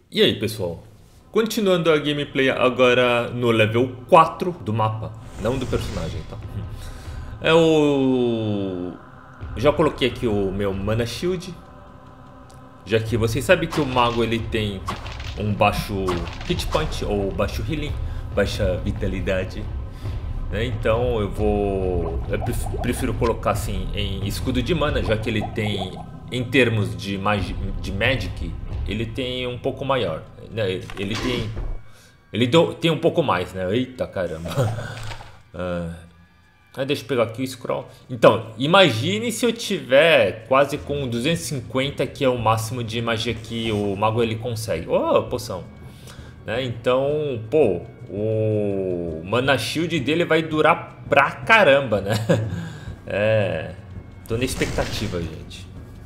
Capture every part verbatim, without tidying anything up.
E aí, pessoal? Continuando a gameplay agora no level quatro do mapa, não do personagem, tá? É o... Já coloquei aqui o meu Mana Shield, já que vocês sabem que o mago ele tem um baixo hit point ou baixo healing, baixa vitalidade, né? Então eu vou... Eu prefiro colocar assim em escudo de mana, já que ele tem, em termos de, magi... de magic, ele tem um pouco maior, né? Ele tem... Ele do... tem um pouco mais, né? Eita caramba. Ah, deixa eu pegar aqui o scroll. Então, imagine se eu tiver quase com duzentos e cinquenta, que é o máximo de magia que o mago ele consegue. Oh, poção. Né? Então, pô, o Mana Shield dele vai durar pra caramba, né? É, tô na expectativa, gente.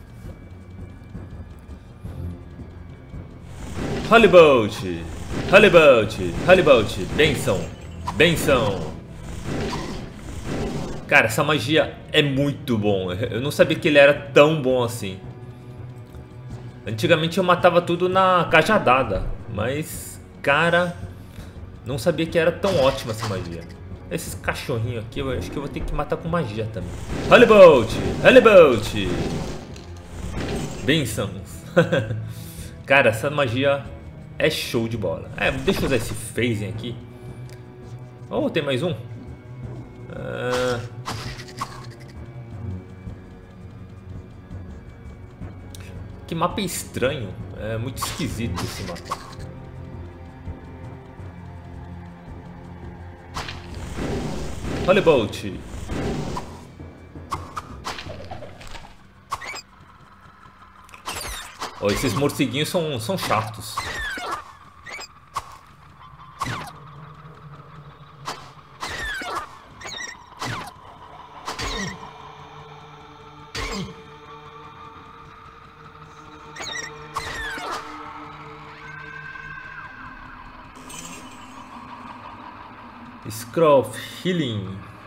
Holybolt, Holybolt, Holybolt, benção, benção. Cara, essa magia é muito bom. Eu não sabia que ele era tão bom assim. Antigamente eu matava tudo na cajadada, mas, cara, não sabia que era tão ótima essa magia. Esses cachorrinhos aqui, eu acho que eu vou ter que matar com magia também. Holybolt, Holybolt, bençãos. Cara, essa magia é show de bola. É, deixa eu usar esse phasing aqui. Oh, tem mais um? Ah... Que mapa estranho. É muito esquisito esse mapa. Holybolt. Oh, esses morceguinhos são, são chatos. Scroll of Healing.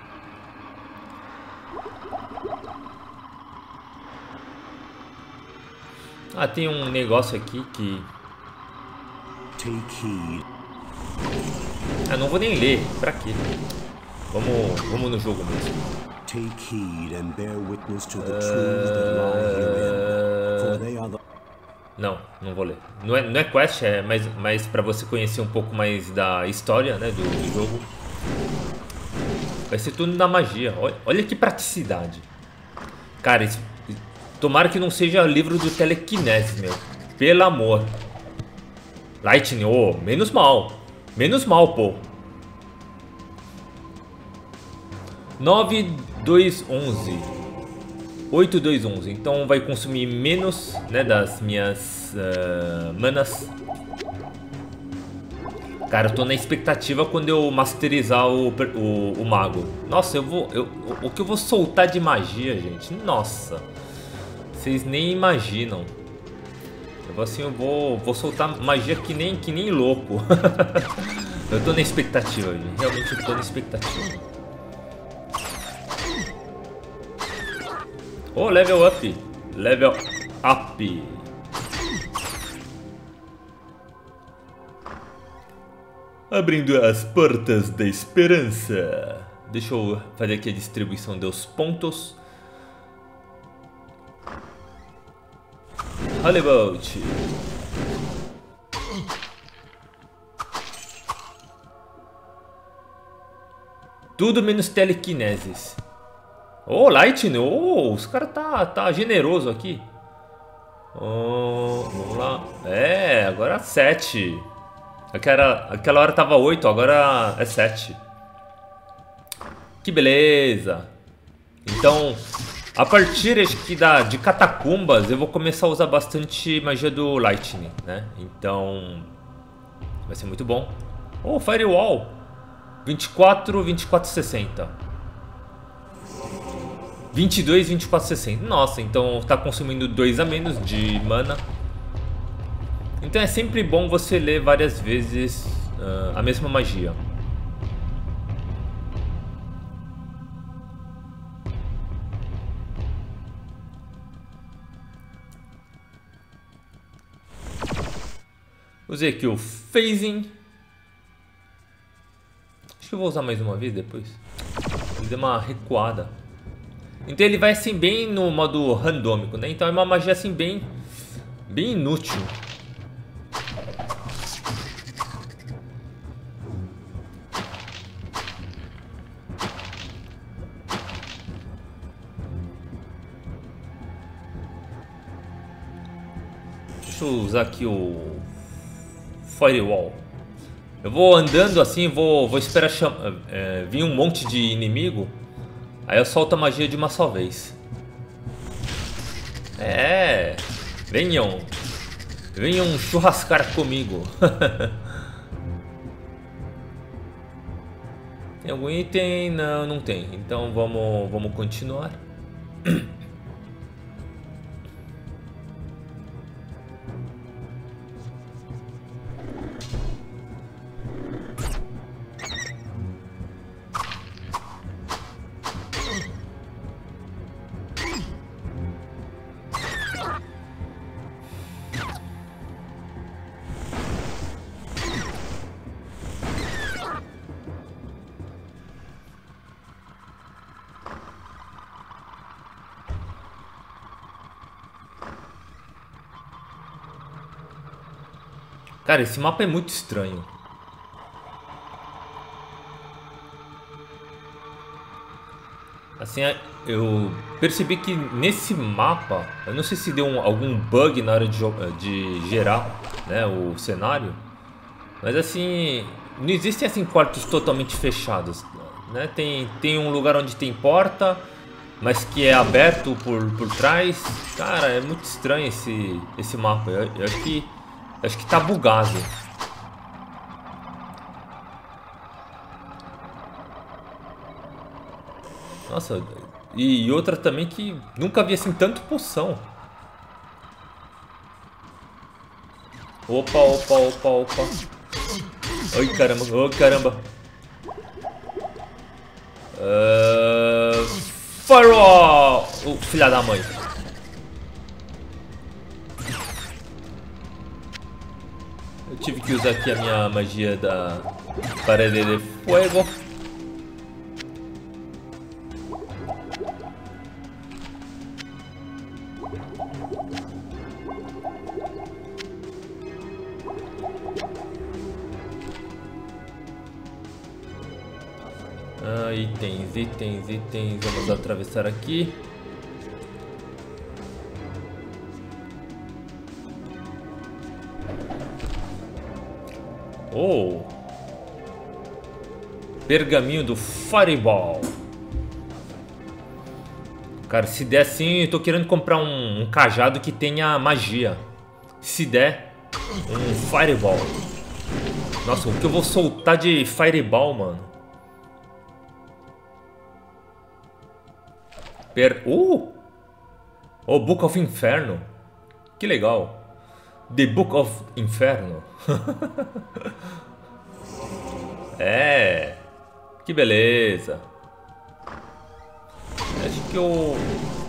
Ah, tem um negócio aqui que... Ah, não vou nem ler. Pra quê? Vamos, vamos no jogo mesmo. Take heed and bear witness to the truths that lie herein, for they are the... Não, não vou ler. Não é, não é quest, é mais, mais pra você conhecer um pouco mais da história, né, do, do jogo. Vai ser tudo na magia. Olha, olha que praticidade. Cara, isso, tomara que não seja livro do telekinese, meu. Pelo amor. Lightning, oh, menos mal. Menos mal, pô. nove, dois, onze. oito, dois, onze. Então vai consumir menos, né, das minhas uh, manas. Cara, eu tô na expectativa quando eu masterizar o, o, o mago. Nossa, eu vou... Eu, o, o que eu vou soltar de magia, gente? Nossa. Vocês nem imaginam. Eu vou assim, eu vou, vou soltar magia que nem, que nem louco. Eu tô na expectativa, gente. Realmente eu tô na expectativa. Oh, level up. Level up. Abrindo as portas da esperança. Deixa eu fazer aqui a distribuição dos pontos. Holybolt. Tudo menos telekinesis. Oh, Lightning. Oh, os caras tá, tá generoso aqui. Oh, vamos lá. É, agora sete. Aquela, aquela hora tava oito, agora é sete. Que beleza. Então, a partir acho que da, de catacumbas, eu vou começar a usar bastante magia do Lightning, né? Então, vai ser muito bom. Oh, Firewall. vinte e quatro, vinte e quatro, sessenta. vinte e dois, vinte e quatro, sessenta. Nossa, então tá consumindo dois a menos de mana. Então é sempre bom você ler várias vezes uh, a mesma magia. Usei aqui o phasing. Acho que eu vou usar mais uma vez depois. Ele deu uma recuada. Então ele vai assim bem no modo randômico, né? Então é uma magia assim bem, bem inútil. Deixa eu usar aqui o Firewall. Eu vou andando assim, vou, vou esperar é, vir um monte de inimigo. Aí eu solto a magia de uma só vez. É, venham, venham churrascar comigo. Tem algum item? Não, não tem. Então vamos, vamos continuar. Cara, esse mapa é muito estranho. Assim, eu percebi que nesse mapa, eu não sei se deu um, algum bug na hora de, de gerar, né, o cenário, mas assim, não existem assim quartos totalmente fechados, né? Tem, tem um lugar onde tem porta, mas que é aberto por, por trás. Cara, é muito estranho esse, esse mapa. Eu, eu acho que Acho que tá bugado. Nossa, e outra também que nunca vi assim tanto poção. Opa, opa, opa, opa. Ai, caramba, ai, caramba. Uh... Firewall! Oh, filha da mãe. Eu tive que usar aqui a minha magia da parede de fogo. Ah, itens, itens, itens. Vamos atravessar aqui. Oh! Pergaminho do Fireball. Cara, se der assim, eu tô querendo comprar um, um cajado que tenha magia. Se der, um Fireball. Nossa, o que eu vou soltar de Fireball, mano? Per... Uh! Oh, Book of Inferno. Que legal. The Book of Inferno. É. Que beleza. Acho que eu...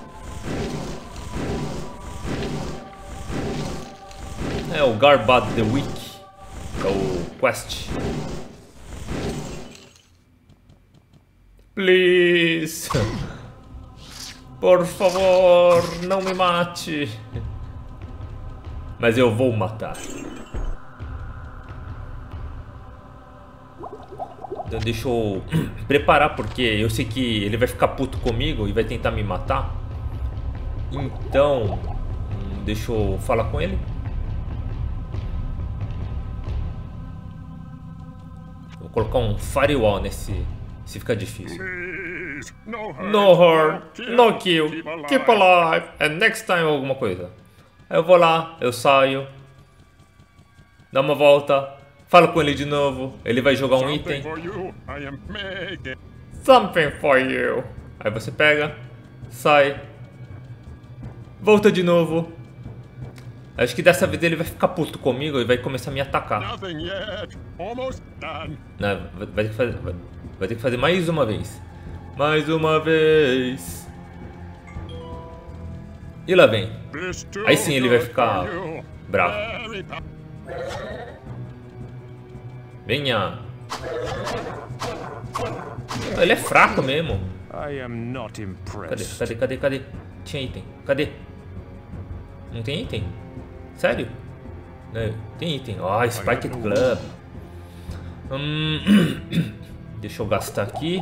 É o Garbad the Week. É o quest. Please. Por favor, não me mate. Mas eu vou matar. Então deixa eu preparar, porque eu sei que ele vai ficar puto comigo e vai tentar me matar. Então, deixa eu falar com ele. Vou colocar um firewall nesse, se ficar difícil. No hurt, no kill, keep alive, and next time alguma coisa. Aí eu vou lá, eu saio, dá uma volta, falo com ele de novo, ele vai jogar um item. Something for you. Aí você pega, sai, volta de novo. Acho que dessa vez ele vai ficar puto comigo e vai começar a me atacar. Não, vai, ter que fazer, vai, vai ter que fazer mais uma vez. Mais uma vez. E lá vem. Aí sim ele vai ficar bravo. Venha. Ele é fraco mesmo. I am not impressed. Cadê, cadê, cadê, cadê? Tinha item. Cadê? Não tem item? Sério? Não, tem item. Ó, oh, Spike Club. Hum, deixa eu gastar aqui.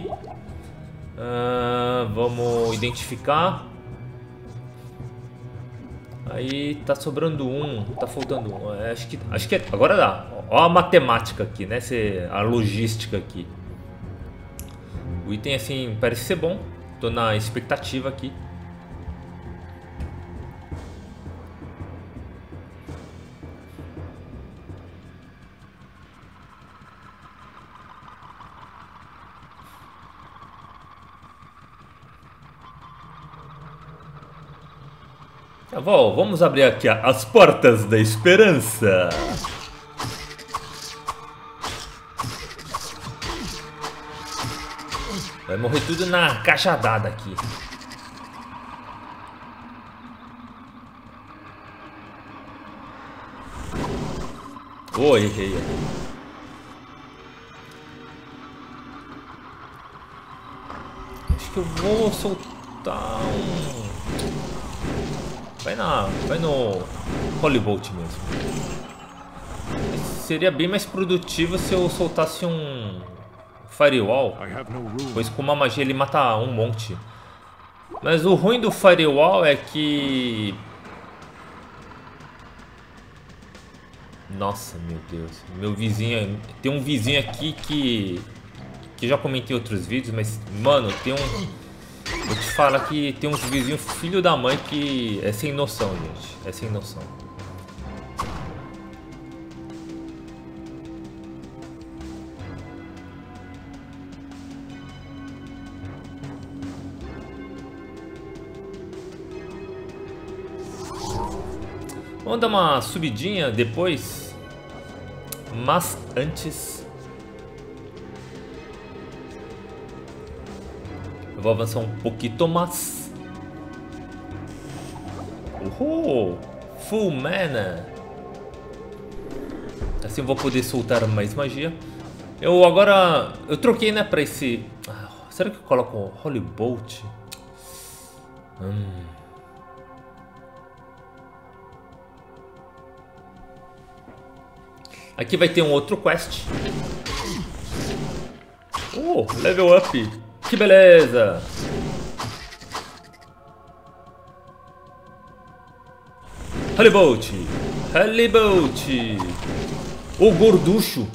Uh, vamos identificar. Aí tá sobrando um, tá faltando um. Acho que, acho que é, agora dá. Ó a matemática aqui, né? A logística aqui. O item assim parece ser bom. Tô na expectativa aqui. Avó, vamos abrir aqui as portas da esperança. Vai morrer tudo na cajadada aqui. Oh, errei. Acho que eu vou soltar um... Vai na... Vai no... Holy Bolt mesmo. Seria bem mais produtivo se eu soltasse um... Firewall. Pois com uma magia ele mata um monte. Mas o ruim do Firewall é que... Nossa, meu Deus. Meu vizinho... Tem um vizinho aqui que... Que já comentei em outros vídeos, mas... Mano, tem um... Vou te falar que tem uns vizinhos filho da mãe que... É sem noção, gente. É sem noção. Vamos dar uma subidinha depois, mas antes eu vou avançar um pouquinho mais. Uhul! Full mana! Assim eu vou poder soltar mais magia. Eu agora, eu troquei, né, pra esse... Ah, será que eu coloco Holy Bolt? Hum... Aqui vai ter um outro quest. Oh, level up. Que beleza. Holy Bolt. Holy Bolt. O gorducho.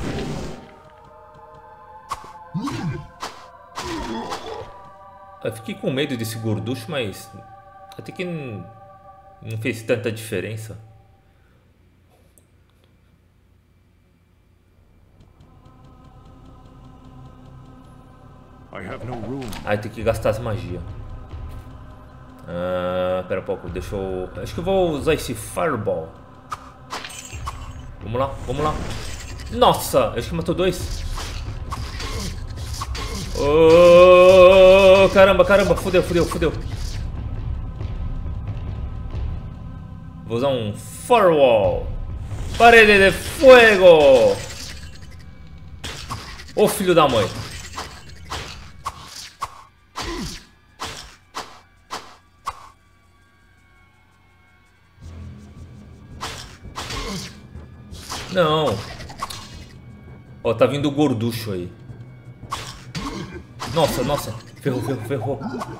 Eu fiquei com medo desse gorducho, mas até que não, não fez tanta diferença. Aí tem que gastar as magias. Ah, pera um pouco, deixa eu... Acho que eu vou usar esse Fireball. Vamos lá, vamos lá. Nossa, acho que matou dois. Oh, caramba, caramba, fudeu, fudeu, fudeu. Vou usar um Firewall. Parede de fogo. Ô filho da mãe. Não. Ó, oh, tá vindo o gorducho aí. Nossa, nossa. Ferrou, ferrou, ferrou.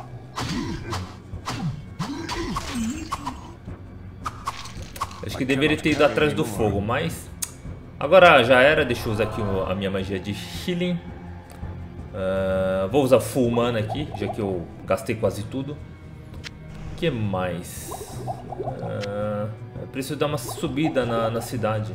Acho que deveria ter ido atrás do fogo, mas... Agora já era. Deixa eu usar aqui a minha magia de healing. Uh, vou usar full mana aqui, já que eu gastei quase tudo. O que mais? Uh, eu preciso dar uma subida na, na cidade.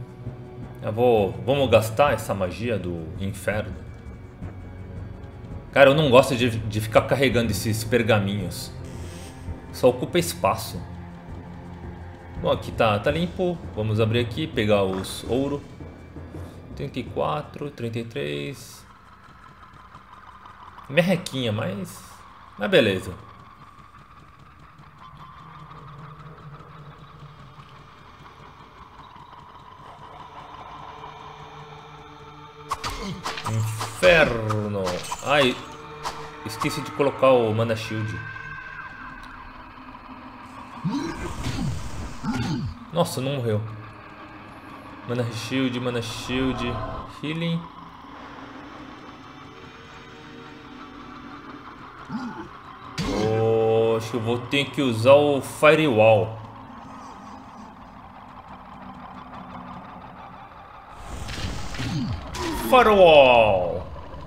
Eu vou, vamos gastar essa magia do inferno. Cara, eu não gosto de, de ficar carregando esses pergaminhos. Só ocupa espaço. Bom, aqui tá, tá limpo. Vamos abrir aqui, pegar os ouro. trinta e quatro, trinta e três. Merrequinha, mas... Mas beleza. Inferno. Ai, esqueci de colocar o Mana Shield. Nossa, não morreu. Mana Shield, Mana Shield, Healing. Oh, acho que eu vou ter que usar o Firewall. Firewall.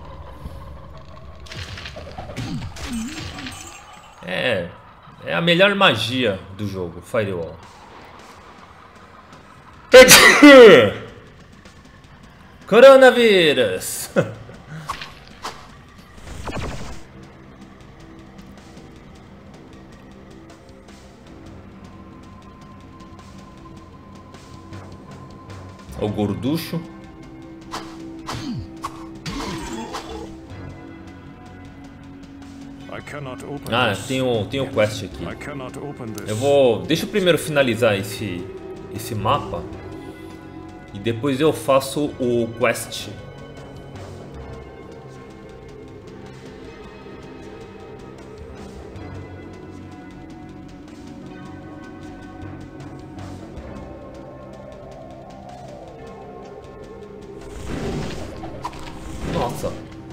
É, é a melhor magia do jogo, Firewall. Coronavírus. O gorducho. Ah, tem o, tem o quest aqui. Eu vou... Deixa eu primeiro finalizar esse, esse mapa. E depois eu faço o quest. Nossa.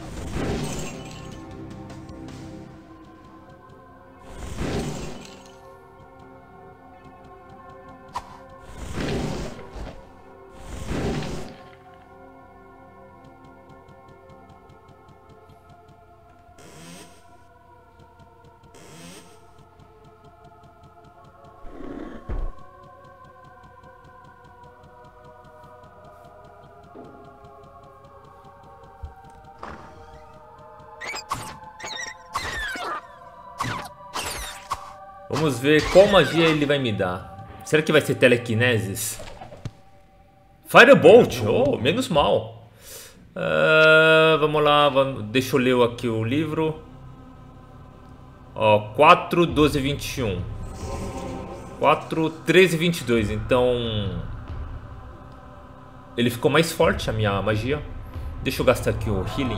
Vamos ver qual magia ele vai me dar. Será que vai ser telekinesis? Firebolt! Oh, menos mal. Uh, vamos lá, vamos, deixa eu ler aqui o livro. Ó, quatro, doze, vinte e um. quatro, treze, vinte e dois. Então... ele ficou mais forte, a minha magia. Deixa eu gastar aqui o healing.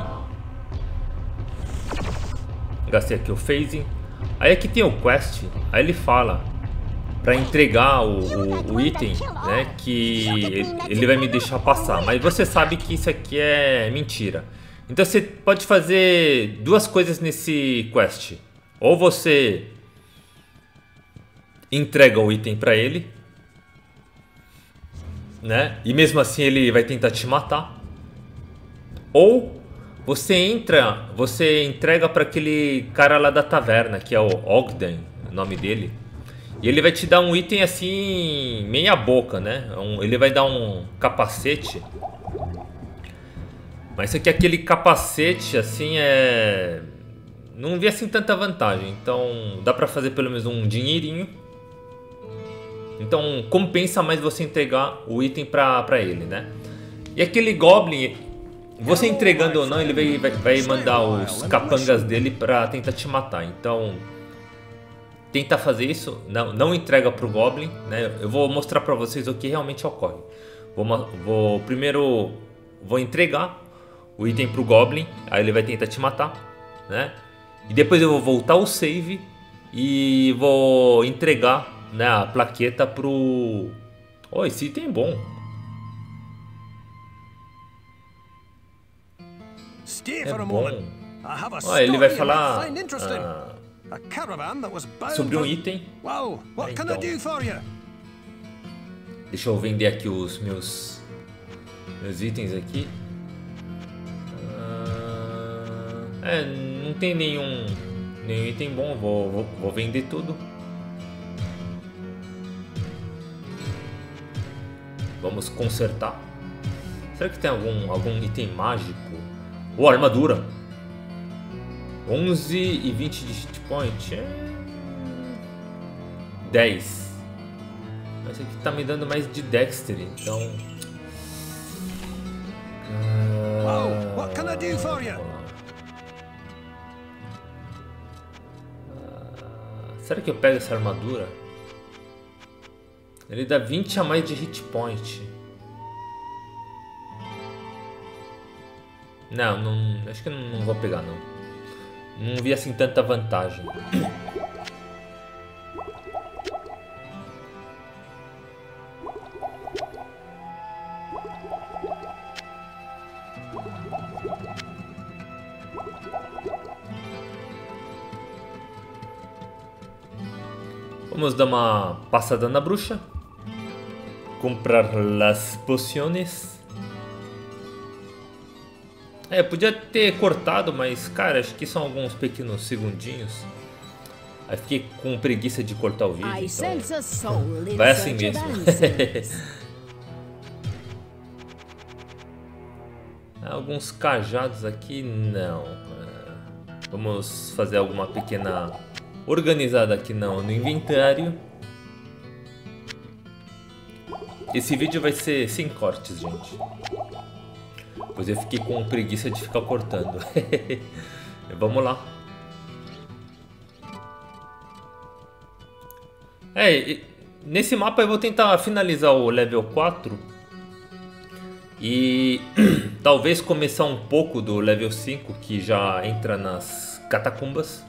Gastei aqui o phasing. Aí aqui tem o quest, aí ele fala para entregar o, o, o item, né, que ele vai me deixar passar. Mas você sabe que isso aqui é mentira. Então você pode fazer duas coisas nesse quest. Ou você entrega o item para ele, né, e mesmo assim ele vai tentar te matar. Ou... Você entra, você entrega para aquele cara lá da taverna, que é o Ogden, o nome dele. E ele vai te dar um item assim, meia boca, né? Um, ele vai dar um capacete. Mas isso aqui, aquele capacete, assim, é... não vi assim tanta vantagem. Então, dá para fazer pelo menos um dinheirinho. Então, compensa mais você entregar o item para para ele, né? E aquele Goblin... Você entregando ou não, ele vai, vai, vai mandar os capangas dele pra tentar te matar. Então, tenta fazer isso. Não, não entrega pro Goblin, né? Eu vou mostrar pra vocês o que realmente ocorre. Vou, vou primeiro vou entregar o item pro Goblin. Aí ele vai tentar te matar, né? E depois eu vou voltar o save e vou entregar, né, a plaqueta pro... Oh, esse item é bom. É bom. Ó, ele vai falar ah, sobre um item. É, então, deixa eu vender aqui os meus meus itens aqui. Ah, é, não tem nenhum nenhum item bom. Vou, vou, vou vender tudo. Vamos consertar. Será que tem algum algum item mágico? Ou oh, armadura. onze e vinte de hit point. É... dez. Mas esse aqui tá me dando mais de Dexter, então... Wow, what can I do for you? Será que eu pego essa armadura? Ele dá vinte a mais de hit point. Não, não, acho que eu não, não vou pegar não. Não vi assim tanta vantagem. Vamos dar uma passada na bruxa. Comprar as poções. É, podia ter cortado, mas cara, acho que são alguns pequenos segundinhos. Aí fiquei com preguiça de cortar o vídeo, então... vai assim mesmo. Alguns cajados aqui, não. Vamos fazer alguma pequena organizada aqui não, no inventário. Esse vídeo vai ser sem cortes, gente. Pois eu fiquei com preguiça de ficar cortando. Vamos lá. É, nesse mapa eu vou tentar finalizar o level quatro. E talvez começar um pouco do level cinco, que já entra nas catacumbas.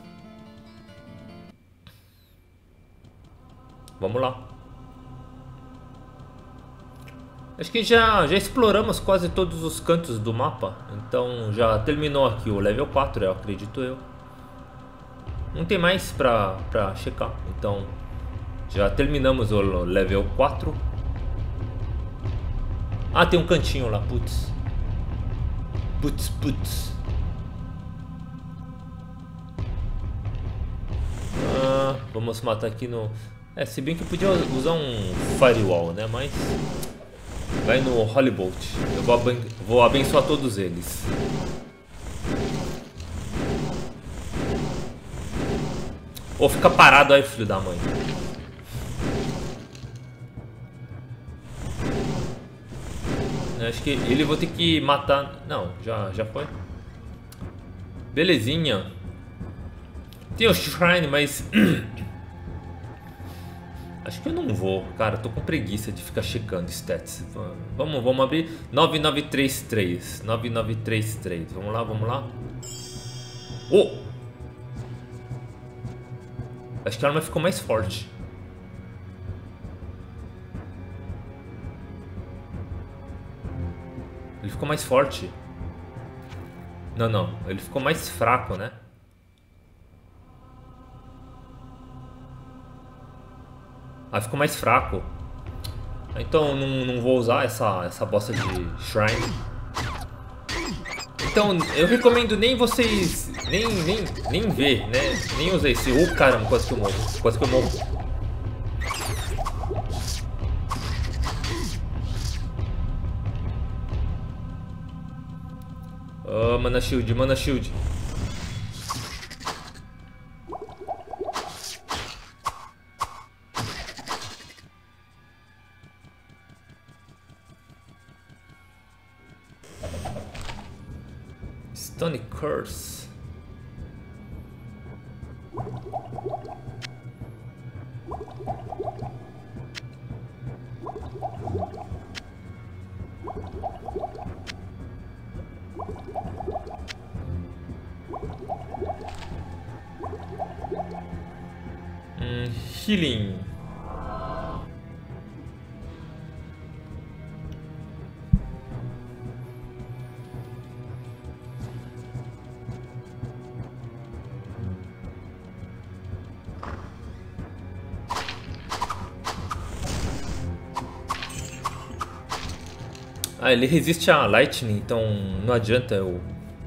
Vamos lá. Acho que já, já exploramos quase todos os cantos do mapa. Então já terminou aqui o level quatro, eu acredito eu. Não tem mais pra, pra checar. Então já terminamos o level quatro. Ah, tem um cantinho lá, putz. Putz, putz. Ah, vamos matar aqui no... É, se bem que eu podia usar um firewall, né? Mas... vai no Holy Bolt. Eu vou, aben vou abençoar todos eles. Ou fica parado aí, filho da mãe. Eu acho que ele vou ter que matar... Não, já, já foi. Belezinha. Tem o Shrine, mas... acho que eu não vou, cara, tô com preguiça de ficar checando stats. Vamos, vamos abrir nove nove três três. nove nove três três. Vamos lá, vamos lá. Oh! Acho que a arma ficou mais forte. Ele ficou mais forte. Não, não, ele ficou mais fraco, né? Ah, ficou mais fraco. Então não, não vou usar essa, essa bosta de Shrine. Então eu recomendo nem vocês... Nem, nem, nem ver, né? Nem usar esse... Oh, caramba, quase que eu morro. Quase que eu morro. Oh, mana shield, mana shield. Stony Curse. Hum, healing. Ah, ele resiste a Lightning, então não adianta eu...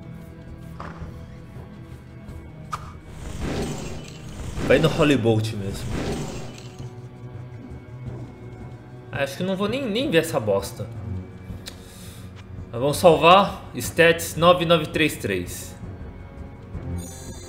Vai no Holy Bolt mesmo. Ah, acho que não vou nem, nem ver essa bosta. Mas vamos salvar. Stats nove nove três três.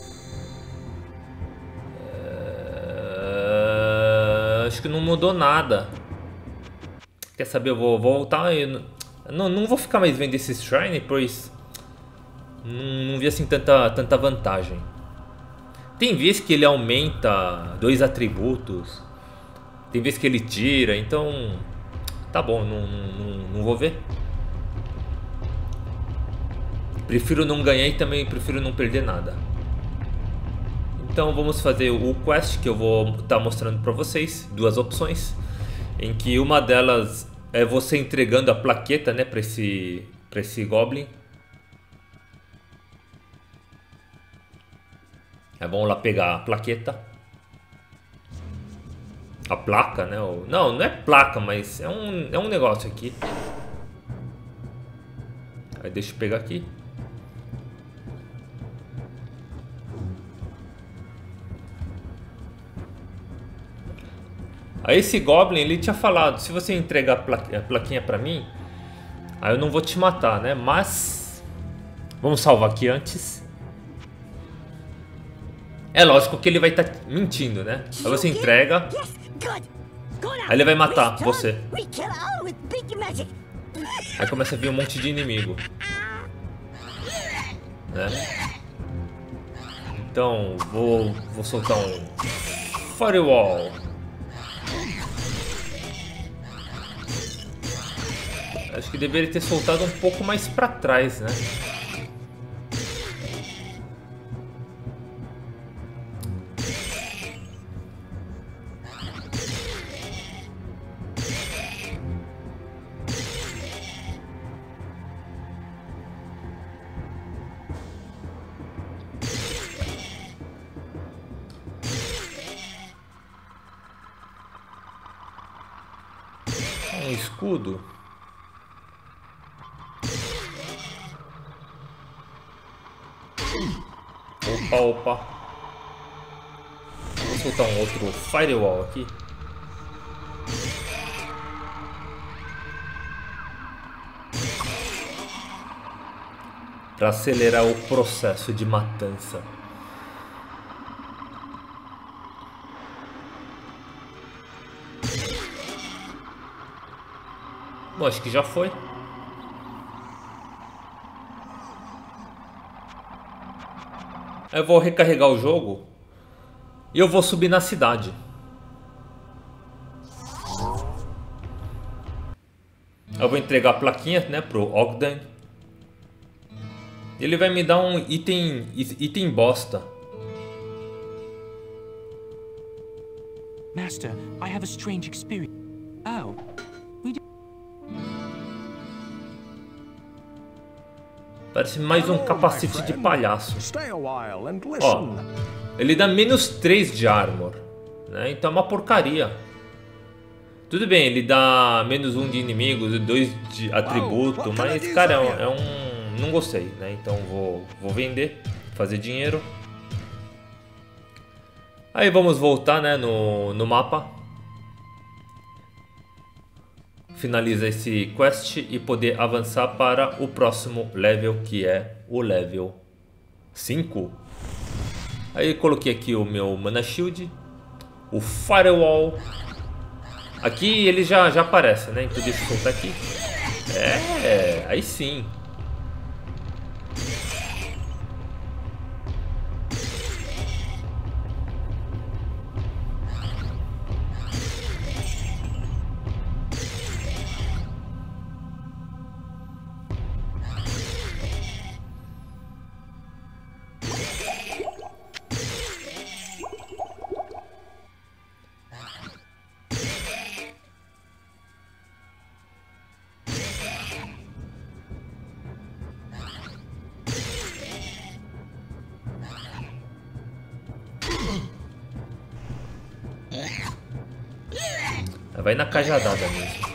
acho que não mudou nada. Quer saber, eu vou voltar e não, não vou ficar mais vendo esse Shrine, pois não, não vi assim tanta, tanta vantagem. Tem vezes que ele aumenta dois atributos, tem vezes que ele tira, então tá bom, não, não, não vou ver. Prefiro não ganhar e também prefiro não perder nada. Então vamos fazer o quest que eu vou estar mostrando para vocês, duas opções, em que uma delas é você entregando a plaqueta, né, para esse para esse Goblin. É bom lá pegar a plaqueta, a placa, né? Não, não é placa, mas é um é um negócio aqui. Aí deixa eu pegar aqui. Aí esse Goblin, ele tinha falado, se você entregar a, pla a plaquinha pra mim, aí eu não vou te matar, né? Mas vamos salvar aqui antes. É lógico que ele vai estar tá mentindo, né? Aí você entrega, aí ele vai matar você. Aí começa a vir um monte de inimigo, né? Então vou, vou soltar um Firewall. Acho que deveria ter soltado um pouco mais pra trás, né? Um escudo. Opa, opa. Vou soltar um outro Firewall aqui. Para acelerar o processo de matança. Bom, acho que já foi. Eu vou recarregar o jogo e eu vou subir na cidade. Eu vou entregar a plaquinha, né, pro Ogden. Ele vai me dar um item, item bosta. Master, I have a strange experience. Oh, we do... Parece mais um capacete de palhaço. Ó, ele dá menos três de armor, né? Então é uma porcaria. Tudo bem, ele dá menos um de inimigos e dois de atributo, mas cara, é um, é um... não gostei, né? Então vou, vou vender, fazer dinheiro. Aí vamos voltar, né, no, no mapa. Finaliza esse quest e poder avançar para o próximo level, que é o level cinco. Aí coloquei aqui o meu Mana Shield, o Firewall. Aqui ele já, já aparece, né? Então deixa eu soltar aqui. É, aí sim. Vai na cajadada mesmo.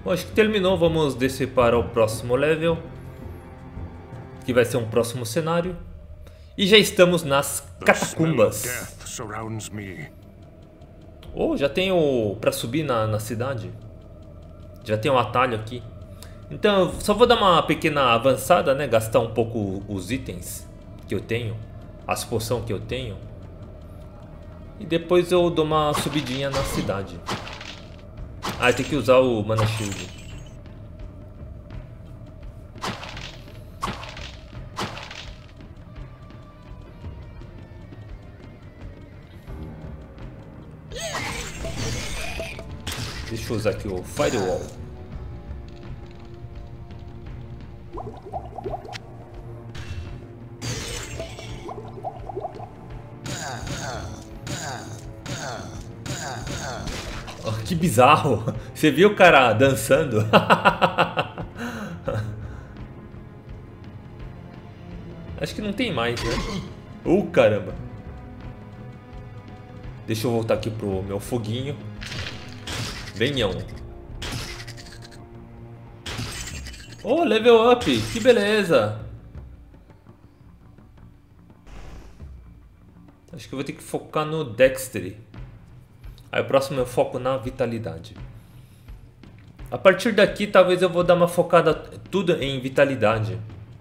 Bom, acho que terminou. Vamos descer para o próximo level, que vai ser um próximo cenário. E já estamos nas catacumbas. Oh, já tenho para subir na, na cidade. Já tem um atalho aqui. Então, só vou dar uma pequena avançada, né? Gastar um pouco os itens que eu tenho, as poções que eu tenho. E depois eu dou uma subidinha na cidade. Ah, tem que usar o Mana Shield. Deixa eu usar aqui o Firewall. Oh, que bizarro! Você viu o cara dançando? Acho que não tem mais, né? Uh, caramba! Deixa eu voltar aqui pro meu foguinho. Venham. Oh, level up! Que beleza! Acho que eu vou ter que focar no Dexterity. Aí o próximo eu foco na vitalidade. A partir daqui talvez eu vou dar uma focada tudo em vitalidade.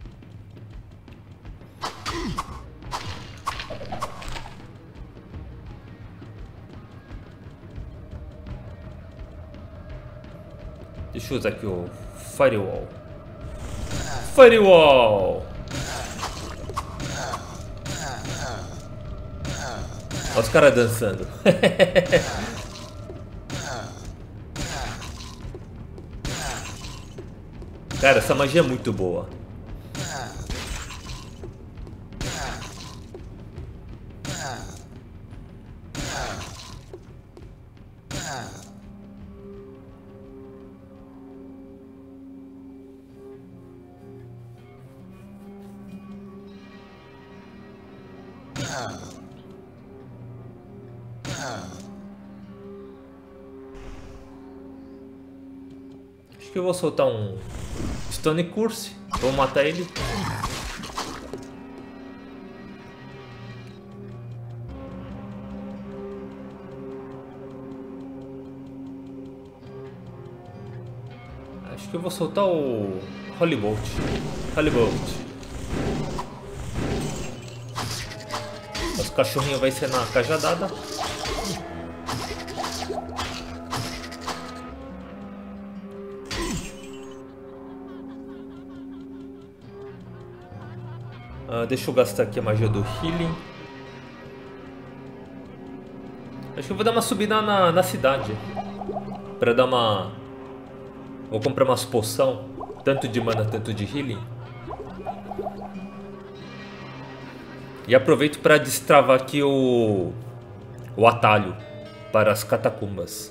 Deixa eu usar aqui o Firewall. Firewall! Olha os caras dançando. Cara, essa magia é muito boa. Acho que eu vou soltar um Stone Curse. Vou matar ele. Acho que eu vou soltar o Holy Bolt. Holy Bolt. Os cachorrinhos vai ser na cajadada. Uh, deixa eu gastar aqui a magia do Healing. Acho que eu vou dar uma subida na, na cidade. Pra dar uma... Vou comprar umas poção. Tanto de mana, tanto de Healing. E aproveito para destravar aqui o... O atalho para as catacumbas.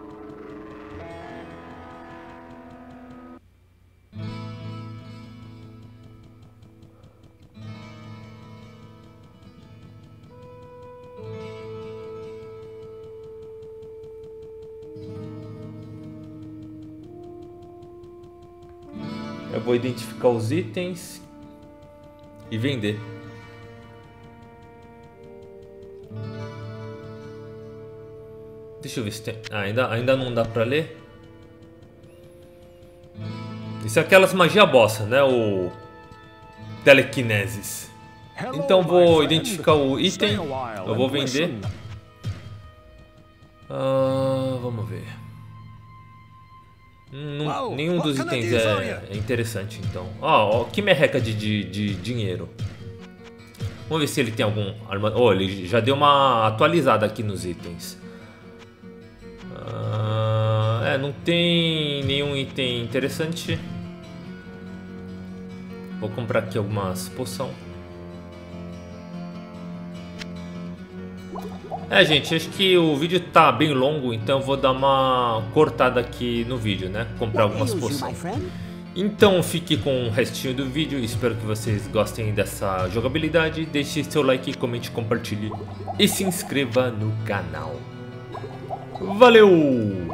Eu vou identificar os itens e vender. Deixa eu ver se tem... Ah, ainda, ainda não dá pra ler. Isso é aquelas magia bossa, né? O Telekinesis. Então vou identificar o item. Eu vou vender. Ah, vamos ver. Hum, nenhum dos itens é, é interessante, então. Ó, oh, que merreca de, de, de dinheiro. Vamos ver se ele tem algum arma... Oh, ele já deu uma atualizada aqui nos itens. Ah, é, não tem nenhum item interessante. Vou comprar aqui algumas poções. É, gente, acho que o vídeo tá bem longo, então eu vou dar uma cortada aqui no vídeo, né? Comprar algumas poções. Então fique com o restinho do vídeo, espero que vocês gostem dessa jogabilidade. Deixe seu like, comente, compartilhe e se inscreva no canal. Valeu!